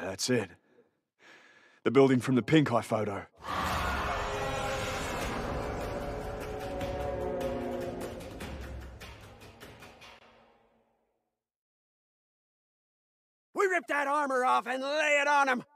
That's it. The building from the pink eye photo. We rip that armor off and lay it on him!